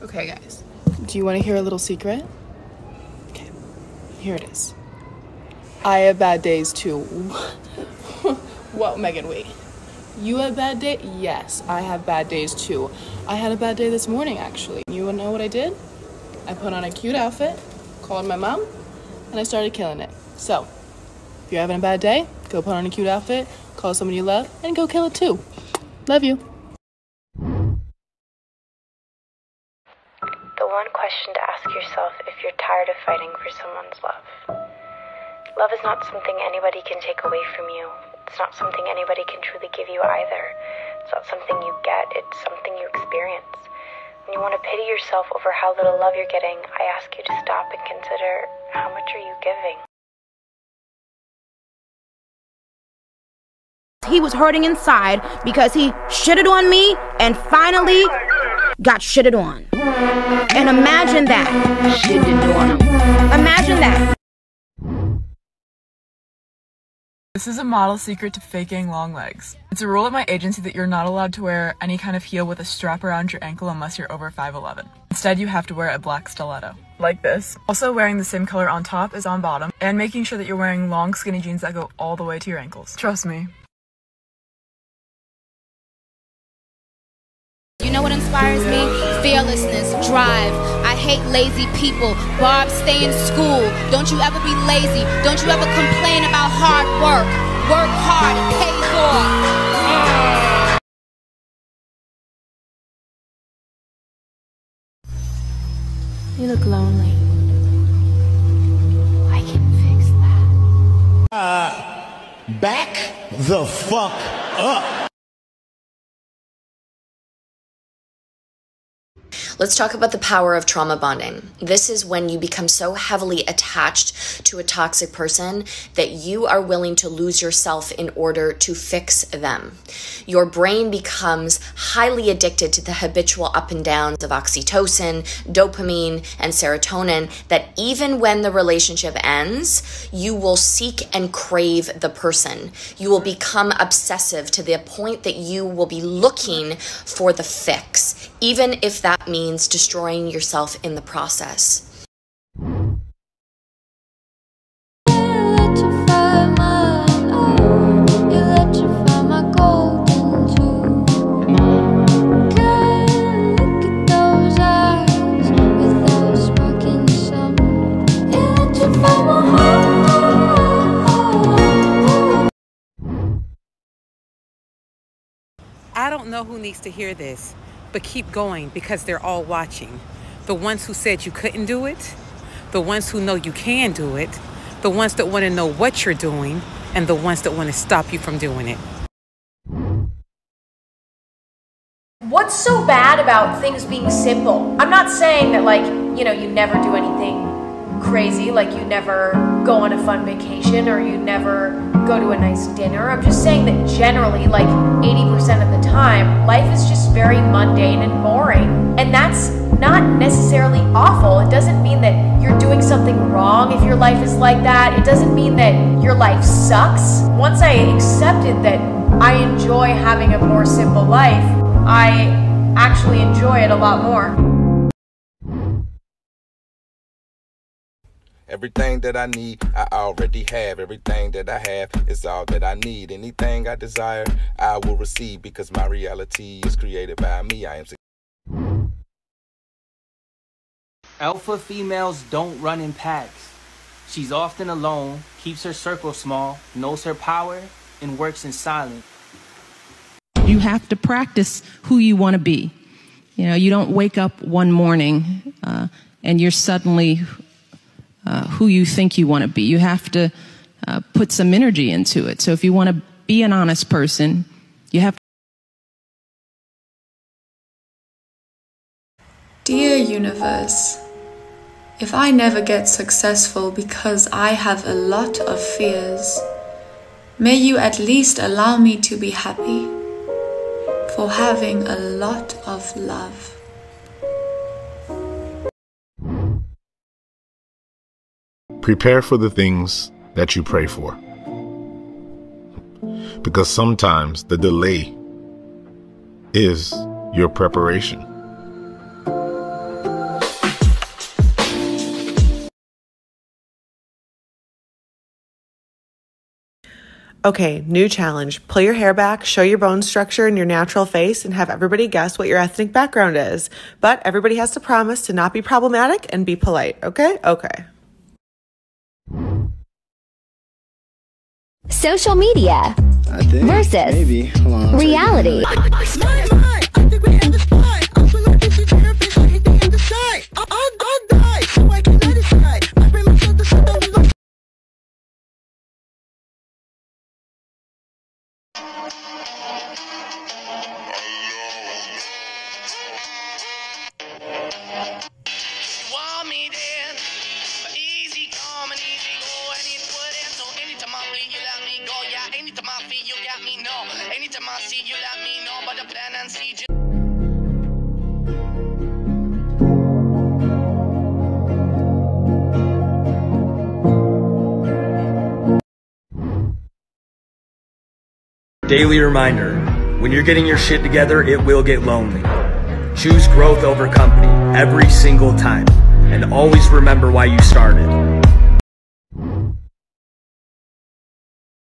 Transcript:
Okay, guys. Do you want to hear a little secret? Okay, here it is. I have bad days too. What, Megan, wait. You have bad day? Yes, I have bad days too. I had a bad day this morning, actually. You wanna know what I did? I put on a cute outfit, called my mom, and I started killing it. So, if you're having a bad day, go put on a cute outfit, call someone you love, and go kill it too. Love you. The one question to ask yourself if you're tired of fighting for someone's love. Love is not something anybody can take away from you. It's not something anybody can truly give you either. It's not something you get, it's something you experience. When you want to pity yourself over how little love you're getting, I ask you to stop and consider, how much are you giving? He was hurting inside because he shitted on me and finally got shitted on. And imagine that. Shitted on him. Imagine that. This is a model secret to faking long legs. It's a rule at my agency that you're not allowed to wear any kind of heel with a strap around your ankle unless you're over 5'11". Instead, you have to wear a black stiletto. Like this. Also wearing the same color on top as on bottom, and making sure that you're wearing long skinny jeans that go all the way to your ankles. Trust me. You know what inspires me? Fearlessness, drive. I hate lazy people. Barb, stay in school. Don't you ever be lazy. Don't you ever complain about hard work. Work hard, it pays off. You look lonely. I can fix that. Back the fuck up. Let's talk about the power of trauma bonding. This is when you become so heavily attached to a toxic person that you are willing to lose yourself in order to fix them. Your brain becomes highly addicted to the habitual up and downs of oxytocin, dopamine, and serotonin that even when the relationship ends, you will seek and crave the person. You will become obsessive to the point that you will be looking for the fix, even if that means destroying yourself in the process. I don't know who needs to hear this, but keep going because they're all watching. The ones who said you couldn't do it, the ones who know you can do it, the ones that want to know what you're doing, and the ones that want to stop you from doing it. What's so bad about things being simple? I'm not saying that, like, you never do anything crazy, like you never go on a fun vacation or you never go to a nice dinner. I'm just saying that generally, like 80% of the time, life is just very mundane and boring. And that's not necessarily awful. It doesn't mean that you're doing something wrong if your life is like that. It doesn't mean that your life sucks. Once I accepted that I enjoy having a more simple life, I actually enjoy it a lot more. Everything that I need, I already have. Everything that I have is all that I need. Anything I desire, I will receive because my reality is created by me. I am. Alpha females don't run in packs. She's often alone, keeps her circle small, knows her power, and works in silence. You have to practice who you want to be. You don't wake up one morning and you're suddenly who you think you want to be. You have to put some energy into it. So if you want to be an honest person, you have to. Dear universe, if I never get successful because I have a lot of fears, may you at least allow me to be happy for having a lot of love. Prepare for the things that you pray for. Because sometimes the delay is your preparation. Okay, new challenge. Pull your hair back, show your bone structure and your natural face, and have everybody guess what your ethnic background is. But everybody has to promise to not be problematic and be polite, okay? Okay. Social media versus reality. Anytime I see you, let me know about the plan and see you. Daily reminder, when you're getting your shit together, it will get lonely. Choose growth over company every single time, and always remember why you started.